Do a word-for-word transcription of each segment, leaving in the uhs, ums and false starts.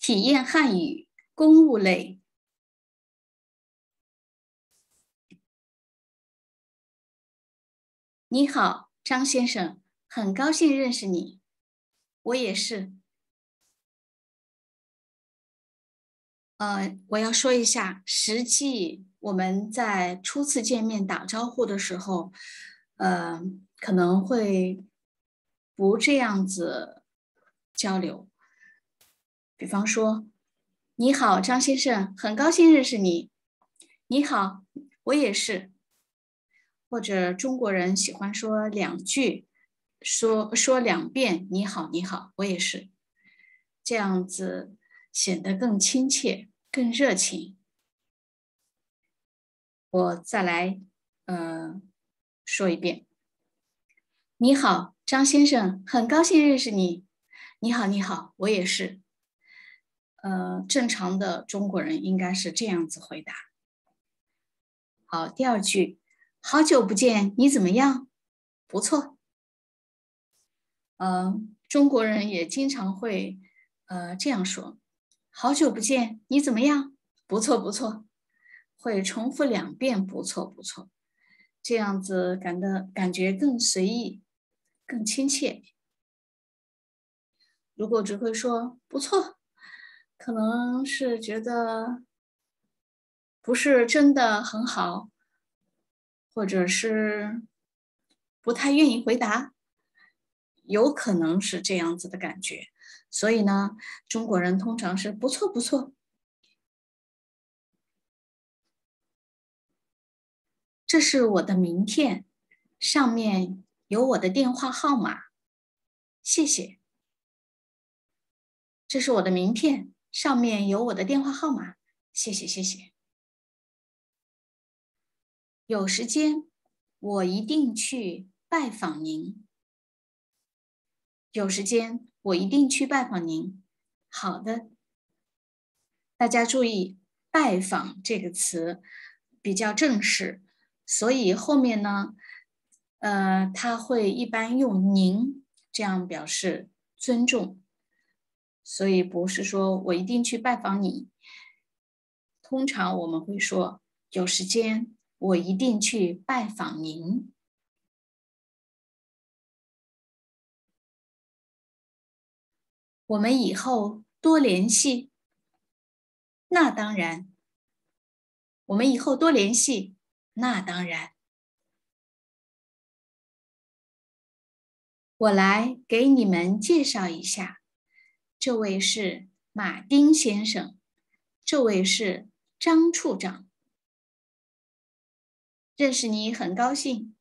体验汉语公务类。你好，张先生，很高兴认识你。我也是。呃，我要说一下，实际我们在初次见面打招呼的时候，呃，可能会不这样子交流。比方说，你好，张先生，很高兴认识你。你好，我也是。或者中国人喜欢说两句，说说两遍，你好，你好，我也是。这样子显得更亲切、更热情。我再来，呃，说一遍。你好，张先生，很高兴认识你。你好，你好，我也是。呃，正常的中国人应该是这样子回答。好，第二句，好久不见，你怎么样？不错。呃，中国人也经常会，呃，这样说：好久不见，你怎么样？不错，不错。会重复两遍，不错，不错。这样子感的感觉更随意，更亲切。如果只会说不错，可能是觉得不是真的很好，或者是不太愿意回答，有可能是这样子的感觉。所以呢，中国人通常是不错不错。这是我的名片，上面有我的电话号码，谢谢。这是我的名片，上面有我的电话号码，谢谢谢谢。有时间，我一定去拜访您。有时间，我一定去拜访您。好的，大家注意“拜访”这个词比较正式，所以后面呢，呃，他会一般用“您”这样表示尊重，所以不是说我一定去拜访你。通常我们会说有时间，我一定去拜访您。我们以后多联系。那当然。我们以后多联系。那当然。我来给你们介绍一下，这位是马丁先生，这位是张处长。认识你很高兴。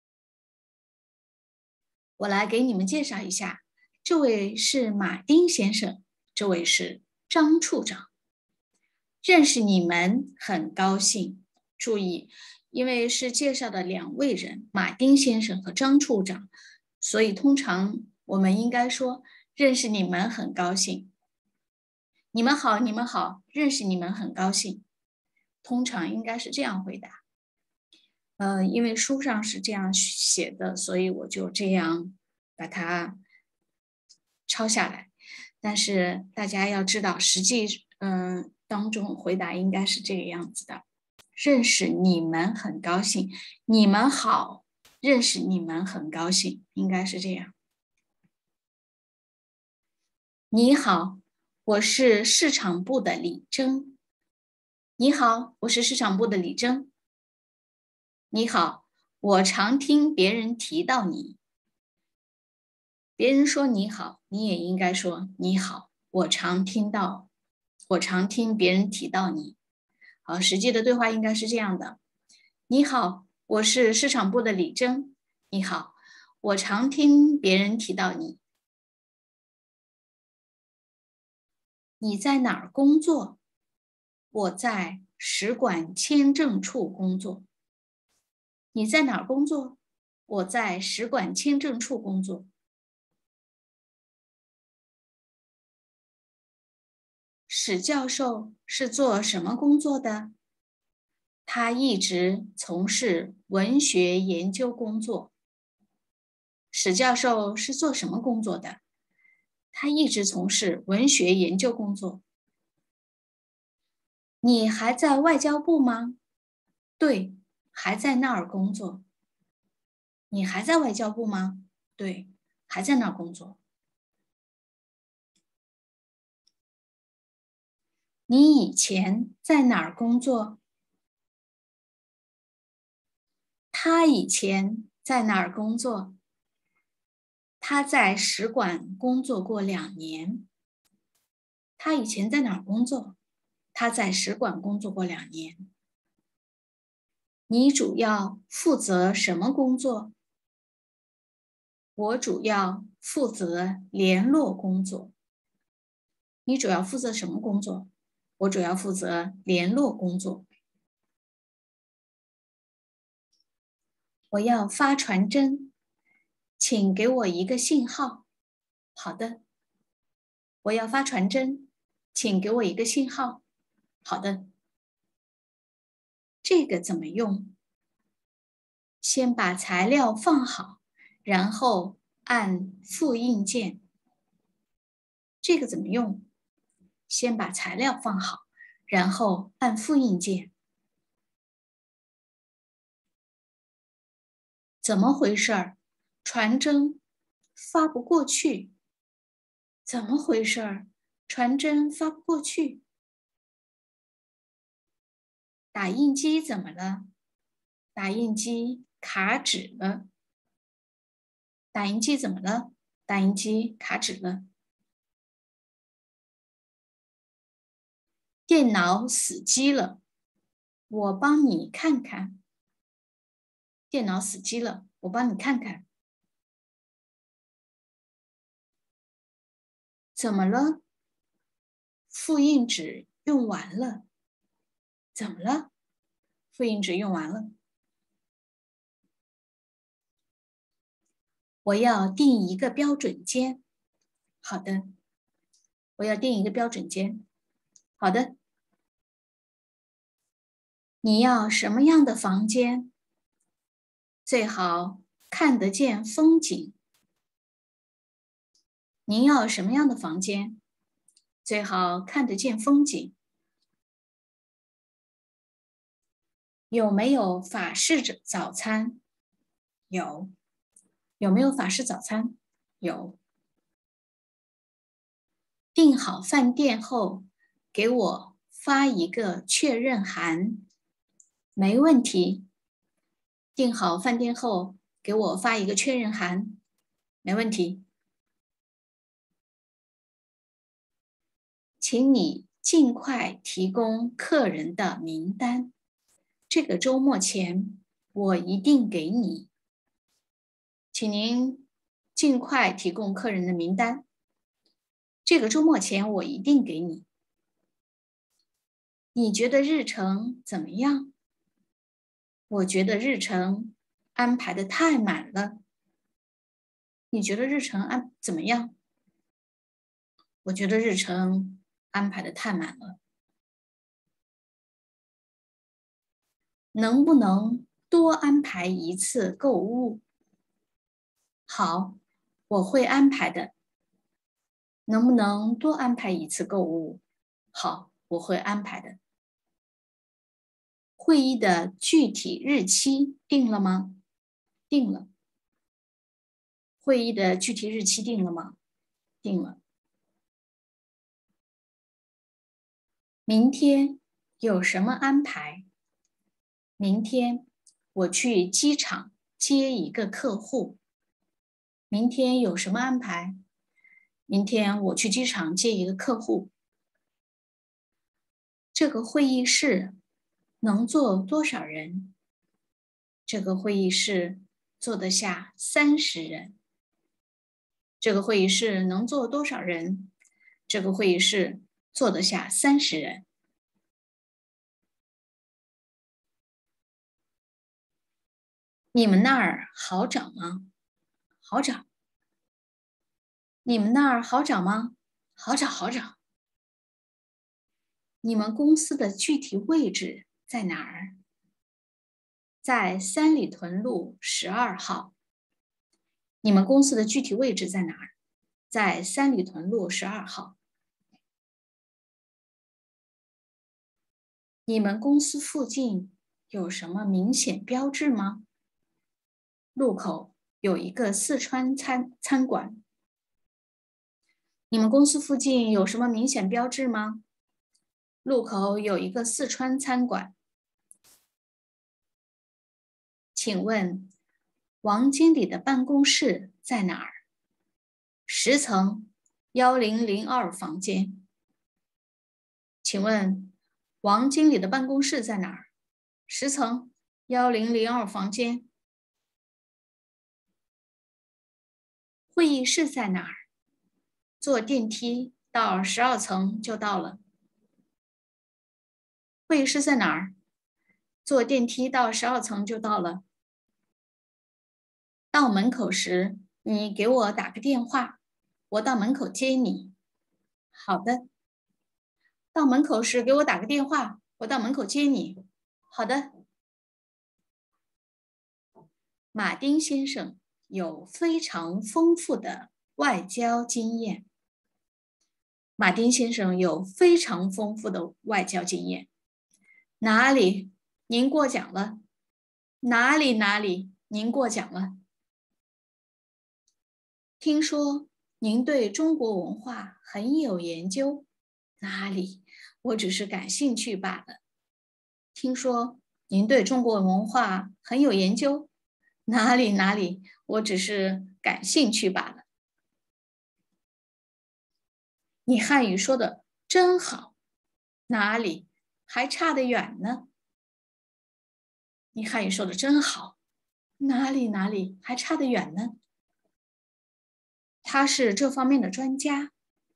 我来给你们介绍一下，这位是马丁先生，这位是张处长。认识你们很高兴。注意，因为是介绍的两位人，马丁先生和张处长，所以通常我们应该说认识你们很高兴。你们好，你们好，认识你们很高兴。通常应该是这样回答。呃，因为书上是这样写的，所以我就这样把它抄下来。但是大家要知道，实际嗯、呃、当中回答应该是这个样子的：认识你们很高兴，你们好，认识你们很高兴，应该是这样。你好，我是市场部的李征。你好，我是市场部的李征。你好，我常听别人提到你。别人说你好，你也应该说你好。我常听到，我常听别人提到你。好，实际的对话应该是这样的：你好，我是市场部的李征。你好，我常听别人提到你。你在哪儿工作？我在使馆签证处工作。你在哪儿工作？我在使馆签证处工作。史教授是做什么工作的？他一直从事文学研究工作。史教授是做什么工作的？他一直从事文学研究工作。 你还在外交部吗？对，还在那儿工作。你还在外交部吗？对，还在那儿工作。你以前在哪儿工作？他以前在哪儿工作？他在使馆工作过两年。他以前在哪儿工作？他在使馆工作过两年。你主要负责什么工作？我主要负责联络工作。你主要负责什么工作？我主要负责联络工作。我要发传真，请给我一个信号。好的。我要发传真，请给我一个信号。好的。这个怎么用？先把材料放好，然后按复印键。这个怎么用？先把材料放好，然后按复印键。怎么回事儿？传真发不过去。怎么回事儿？传真发不过去。打印机怎么了？打印机卡纸了。打印机怎么了？打印机卡纸了。电脑死机了，我帮你看看。电脑死机了，我帮你看看。怎么了？复印纸用完了。怎么了？复印纸用完了。我要订一个标准间。好的。我要订一个标准间。好的。你要什么样的房间？最好看得见风景。您要什么样的房间？最好看得见风景。有没有法式早餐？有。有没有法式早餐？有。订好饭店后，给我发一个确认函。没问题。订好饭店后，给我发一个确认函。没问题。请你尽快提供客人的名单。这个周末前，我一定给你。请您尽快提供客人的名单。这个周末前，我一定给你。你觉得日程怎么样？我觉得日程安排的太满了。你觉得日程安怎么样？我觉得日程安排的太满了。能不能多安排一次购物？好，我会安排的。能不能多安排一次购物？好，我会安排的。会议的具体日期定了吗？定了。会议的具体日期定了吗？定了。明天有什么安排？明天我去机场接一个客户。明天有什么安排？明天我去机场接一个客户。这个会议室能坐多少人？这个会议室坐得下三十人。这个会议室能坐多少人？这个会议室坐得下三十人。你们那儿好找吗？好找。你们那儿好找吗？好找，好找。你们公司的具体位置在哪儿？在三里屯路十二号。你们公司的具体位置在哪儿？在三里屯路十二号。 你们公司附近有什么明显标志吗？路口有一个四川餐餐馆。你们公司附近有什么明显标志吗？路口有一个四川餐馆。请问王经理的办公室在哪儿？十层幺零零二房间。请问王经理的办公室在哪儿？十层幺零零二房间。会议室在哪儿？坐电梯到十二层就到了。会议室在哪儿？坐电梯到十二层就到了。到门口时，你给我打个电话，我到门口接你。好的。到门口时给我打个电话，我到门口接你。好的。马丁先生有非常丰富的外交经验。马丁先生有非常丰富的外交经验。哪里？您过奖了。哪里哪里？您过奖了。听说您对中国文化很有研究。哪里？我只是感兴趣罢了。听说您对中国文化很有研究。哪里哪里？我只是感兴趣罢了。你汉语说的真好。哪里？还差得远呢。你汉语说的真好。哪里哪里？还差得远呢。他是这方面的专家。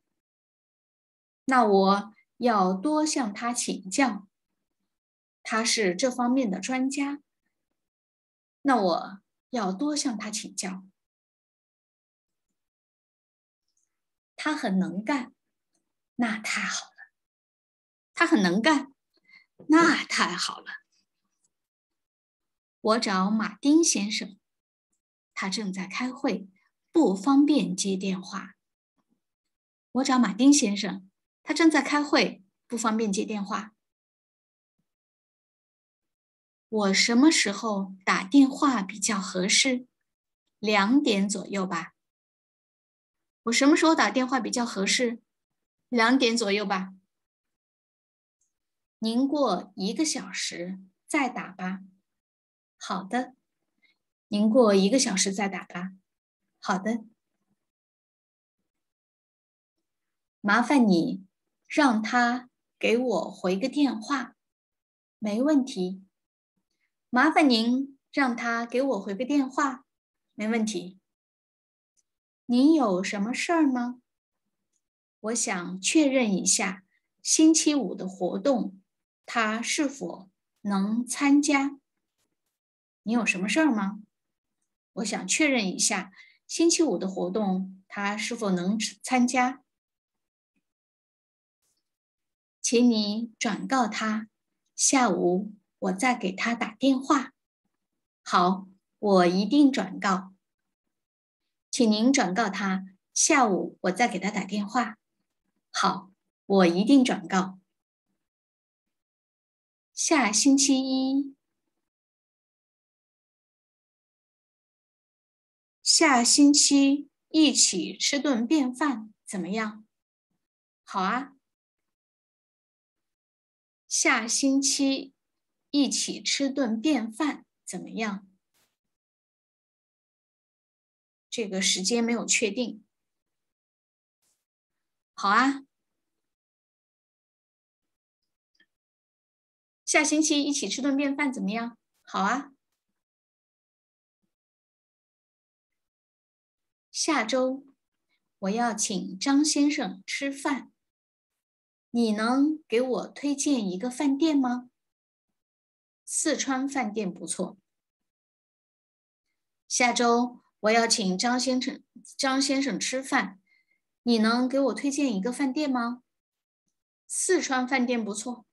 那我要多向他请教。他是这方面的专家。那我要多向他请教。他很能干。那太好了。他很能干。那太好了。我找马丁先生。他正在开会，不方便接电话。我找马丁先生。他正在开会，不方便接电话。我什么时候打电话比较合适？两点左右吧。我什么时候打电话比较合适？两点左右吧。您过一个小时再打吧。好的。您过一个小时再打吧。好的。麻烦你让他给我回个电话。没问题。麻烦您让他给我回个电话。没问题。您有什么事儿吗？我想确认一下星期五的活动，他是否能参加？你有什么事儿吗？我想确认一下星期五的活动，他是否能参加？请你转告他，下午我再给他打电话。好，我一定转告。请您转告他，下午我再给他打电话。好，我一定转告。下星期一，下星期一起吃顿便饭怎么样？好啊。下星期一起吃顿便饭怎么样？这个时间没有确定。好啊。下星期一起吃顿便饭怎么样？好啊。下周我要请张先生吃饭，你能给我推荐一个饭店吗？四川饭店不错。下周我要请张先生张先生吃饭，你能给我推荐一个饭店吗？四川饭店不错。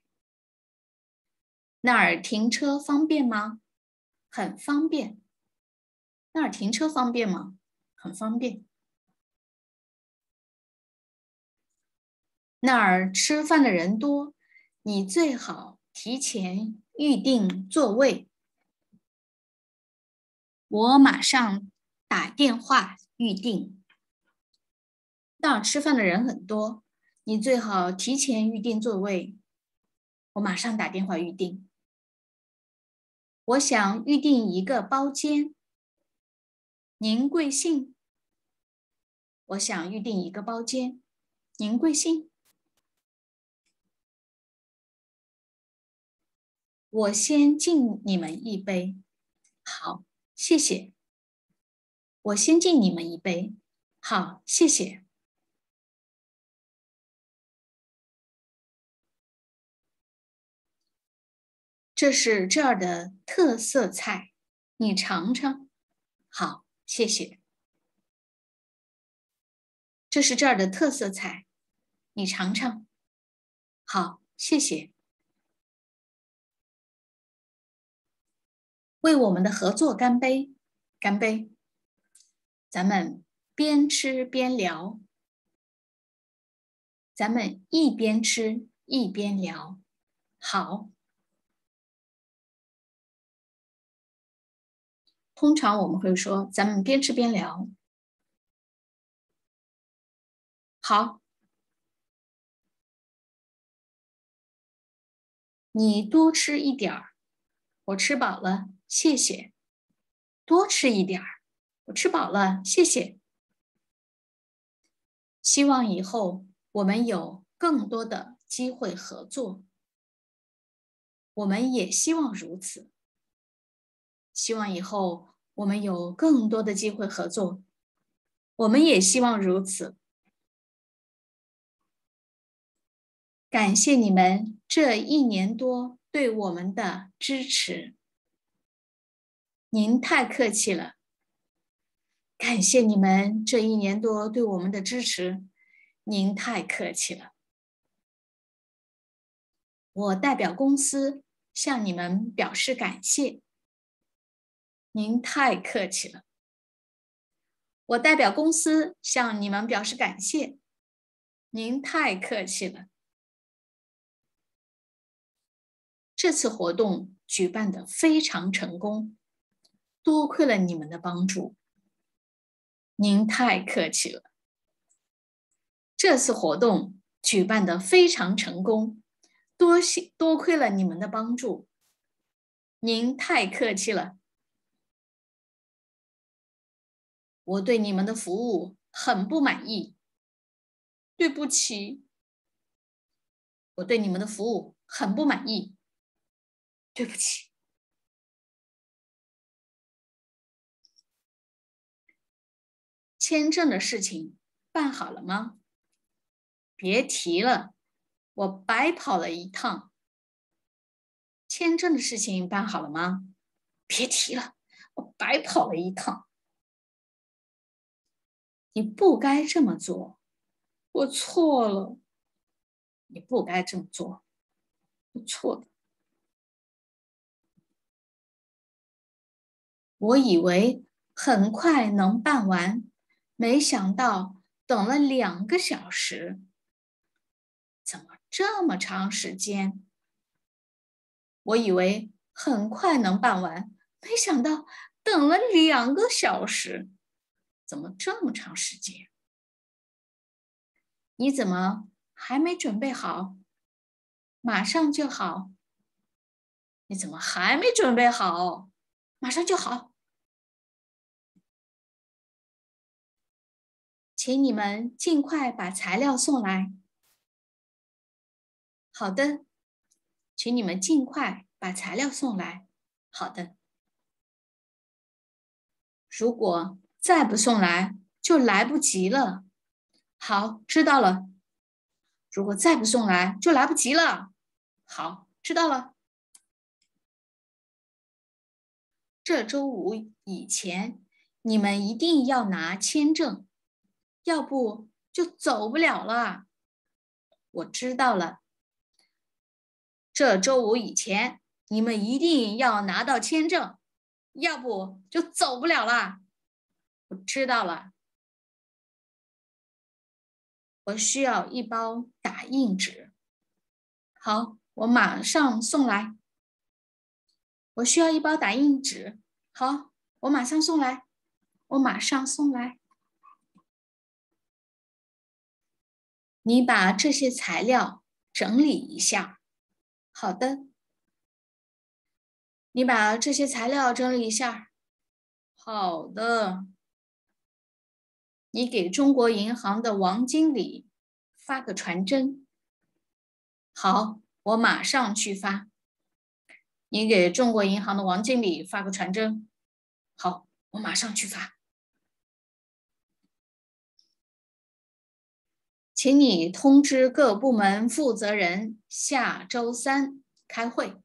那儿停车方便吗？很方便。那儿停车方便吗？很方便。那儿吃饭的人多， 你最好提前预定座位。我马上打电话预定。那儿吃饭的人很多，你最好提前预定座位。我马上打电话预定。我想预定一个包间。您贵姓？我想预定一个包间。您贵姓？我先敬你们一杯。好，谢谢。我先敬你们一杯。好，谢谢。这是这儿的特色菜，你尝尝。好，谢谢。这是这儿的特色菜，你尝尝。好，谢谢。为我们的合作干杯！干杯！咱们边吃边聊。咱们一边吃一边聊。好。通常我们会说，咱们边吃边聊。好。你多吃一点儿。我吃饱了，谢谢。多吃一点儿。我吃饱了，谢谢。希望以后我们有更多的机会合作。我们也希望如此。希望以后我们有更多的机会合作。我们也希望如此。感谢你们这一年多对我们的支持。您太客气了。感谢你们这一年多对我们的支持。您太客气了。我代表公司向你们表示感谢。您太客气了。我代表公司向你们表示感谢。您太客气了。这次活动举办得非常成功，多亏了你们的帮助。您太客气了。这次活动举办得非常成功，多谢多亏了你们的帮助。您太客气了。我对你们的服务很不满意。对不起。我对你们的服务很不满意。对不起。签证的事情办好了吗？别提了，我白跑了一趟。签证的事情办好了吗？别提了，我白跑了一趟。你不该这么做。我错了。你不该这么做。我错了。我以为很快能办完，没想到等了两个小时。怎么这么长时间？我以为很快能办完，没想到等了两个小时。怎么这么长时间？你怎么还没准备好？马上就好。你怎么还没准备好？马上就好。请你们尽快把材料送来。好的，请你们尽快把材料送来。好的。如果再不送来，就来不及了。好，知道了。如果再不送来，就来不及了。好，知道了。这周五以前，你们一定要拿签证，要不就走不了了。我知道了。这周五以前，你们一定要拿到签证，要不就走不了了。我知道了。我需要一包打印纸。好， 我马上送来。我需要一包打印纸。好，我马上送来。我马上送来。你把这些材料整理一下。好的。你把这些材料整理一下。好的。你给中国银行的王经理发个传真。好，我马上去发。你给中国银行的王经理发个传真。好，我马上去发。请你通知各部门负责人下周三开会。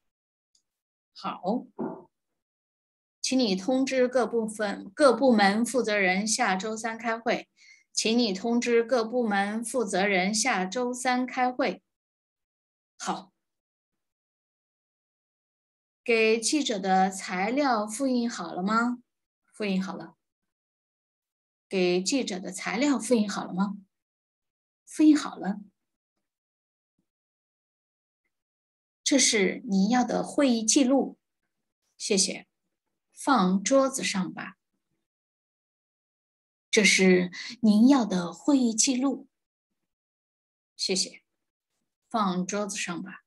好，请你通知各部分各部门负责人下周三开会。请你通知各部门负责人下周三开会。好，给记者的材料复印好了吗？复印好了。给记者的材料复印好了吗？复印好了。这是您要的会议记录。谢谢。放桌子上吧。这是您要的会议记录。谢谢。放桌子上吧。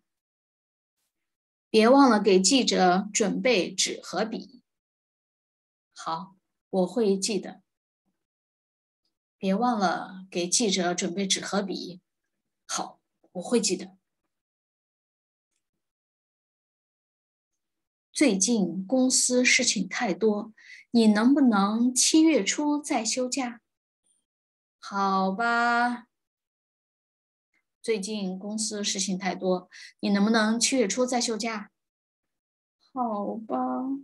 别忘了给记者准备纸和笔。好，我会记得。别忘了给记者准备纸和笔。好，我会记得。最近公司事情太多，你能不能七月初再休假？好吧。最近公司事情太多，你能不能七月初再休假？好吧。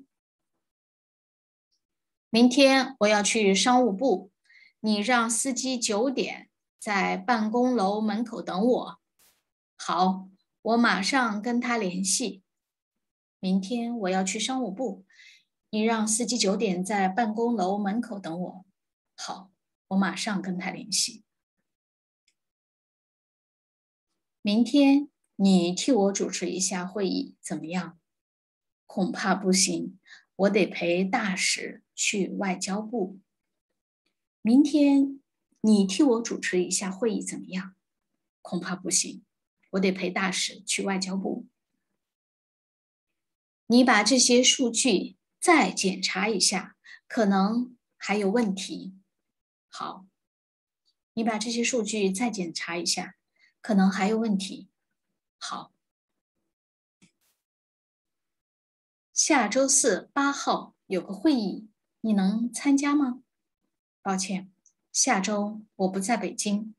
明天我要去商务部，你让司机九点在办公楼门口等我。好，我马上跟他联系。明天我要去商务部，你让司机九点在办公楼门口等我。好，我马上跟他联系。明天你替我主持一下会议，怎么样？恐怕不行，我得陪大使去外交部。明天你替我主持一下会议，怎么样？恐怕不行，我得陪大使去外交部。你把这些数据再检查一下，可能还有问题。好，你把这些数据再检查一下，可能还有问题。好，下周四八号有个会议，你能参加吗？抱歉，下周我不在北京。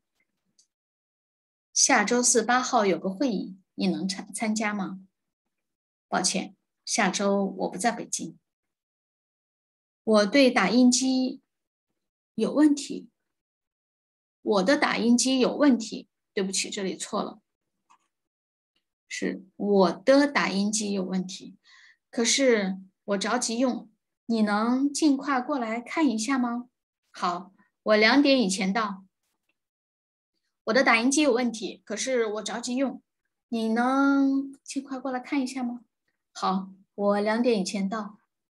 下周四八号有个会议，你能参参加吗？抱歉，下周我不在北京。我对打印机有问题。我的打印机有问题。对不起，这里错了。是我的打印机有问题，可是我着急用，你能尽快过来看一下吗？好，我两点以前到。我的打印机有问题，可是我着急用，你能尽快过来看一下吗？好，我两点以前到。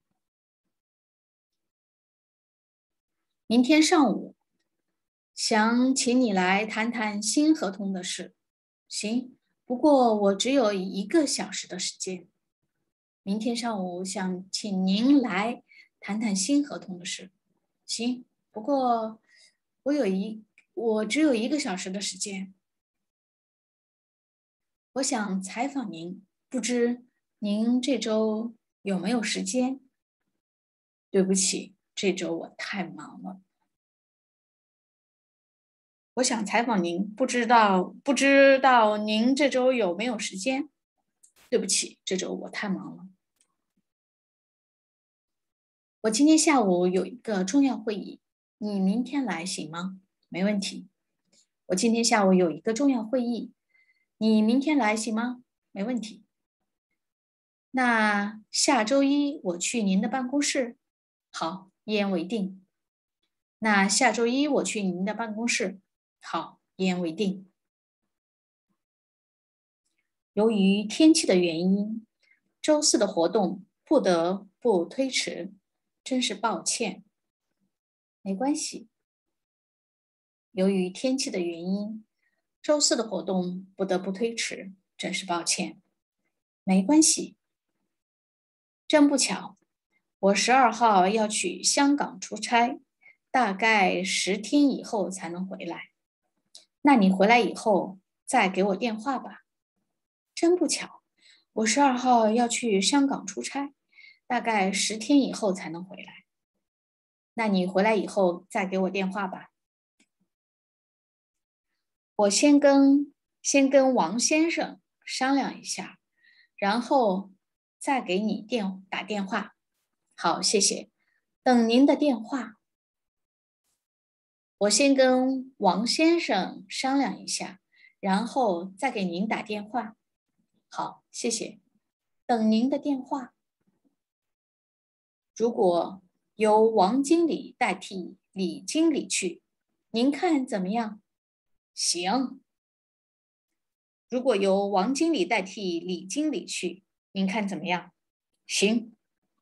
明天上午，想请你来谈谈新合同的事。行，不过我只有一个小时的时间。明天上午想请您来谈谈新合同的事。行，不过我有一，我只有一个小时的时间。我想采访您，不知您这周有没有时间？对不起，这周我太忙了。我想采访您，不知道不知道您这周有没有时间？对不起，这周我太忙了。我今天下午有一个重要会议，你明天来行吗？没问题。我今天下午有一个重要会议，你明天来行吗？没问题。那下周一我去您的办公室。好，一言为定。那下周一我去您的办公室。好，一言为定。 由于天气的原因，周四的活动不得不推迟，真是抱歉。没关系。由于天气的原因，周四的活动不得不推迟，真是抱歉。没关系。真不巧，我十二号要去香港出差，大概十天以后才能回来。那你回来以后再给我电话吧。真不巧，我十二号要去香港出差，大概十天以后才能回来。那你回来以后再给我电话吧。我先跟先跟王先生商量一下，然后再给你电打电话。好，谢谢。等您的电话。我先跟王先生商量一下，然后再给您打电话。好，谢谢。等您的电话。如果由王经理代替李经理去，您看怎么样？行。如果由王经理代替李经理去，您看怎么样？行。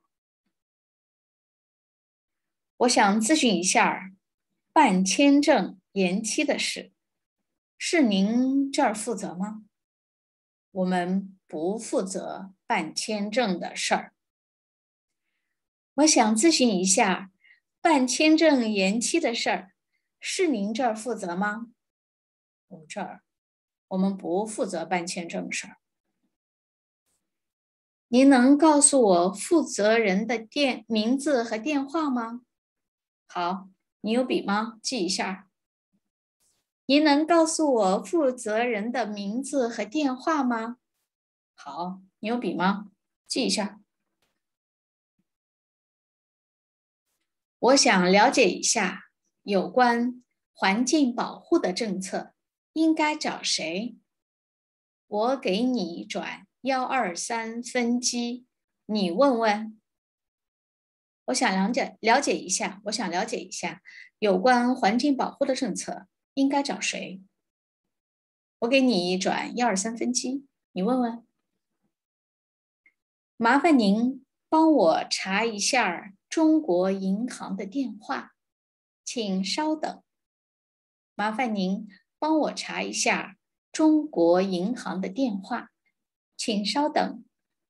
我想咨询一下办签证延期的事，是您这儿负责吗？我们不负责办签证的事儿。我想咨询一下办签证延期的事儿，是您这儿负责吗？我这儿，我们不负责办签证事儿。您能告诉我负责人的电名字和电话吗？好，你有笔吗？记一下。您能告诉我负责人的名字和电话吗？好，你有笔吗？记一下。我想了解一下有关环境保护的政策，应该找谁？我给你转幺二三分机，你问问。我想了解了解一下，我想了解一下有关环境保护的政策，应该找谁？我给你转幺二三分机，你问问。麻烦您帮我查一下中国银行的电话，请稍等。麻烦您帮我查一下中国银行的电话，请稍等。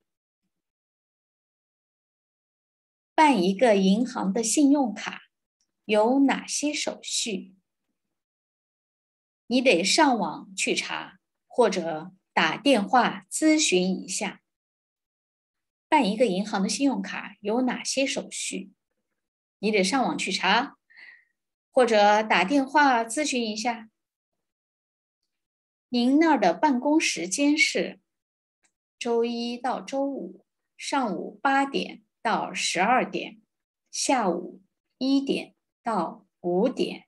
办一个银行的信用卡有哪些手续？你得上网去查，或者打电话咨询一下。办一个银行的信用卡有哪些手续？你得上网去查，或者打电话咨询一下。您那儿的办公时间是周一到周五上午八点到十二点，下午一点到五点。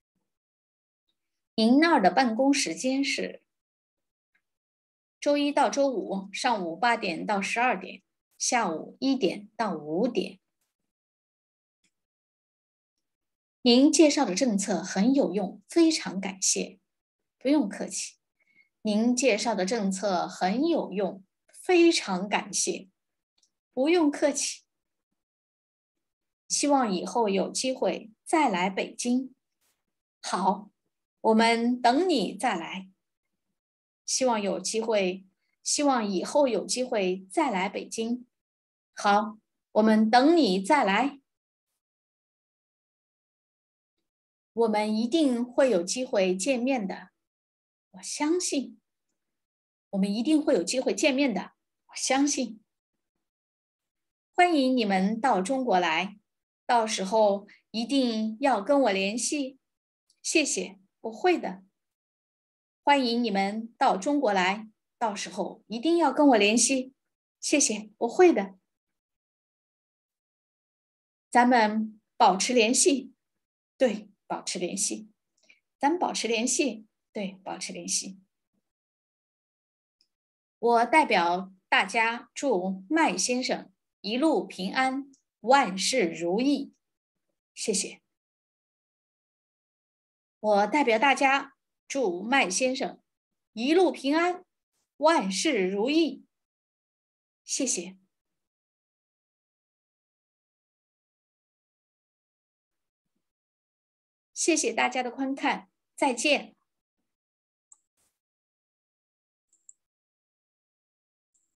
您那儿的办公时间是周一到周五上午八点到十二点，下午一点到五点。您介绍的政策很有用，非常感谢。不用客气。您介绍的政策很有用，非常感谢。不用客气。希望以后有机会再来北京。好，我们等你再来。希望有机会，希望以后有机会再来北京。好，我们等你再来。我们一定会有机会见面的，我相信。我们一定会有机会见面的，我相信。欢迎你们到中国来，到时候一定要跟我联系。谢谢，我会的。欢迎你们到中国来，到时候一定要跟我联系。谢谢，我会的。咱们保持联系，对，保持联系。咱们保持联系，对，保持联系。我代表大家祝麦先生一路平安，万事如意。谢谢。我代表大家祝麦先生一路平安， 万事如意。谢谢。谢谢大家的观看，再见。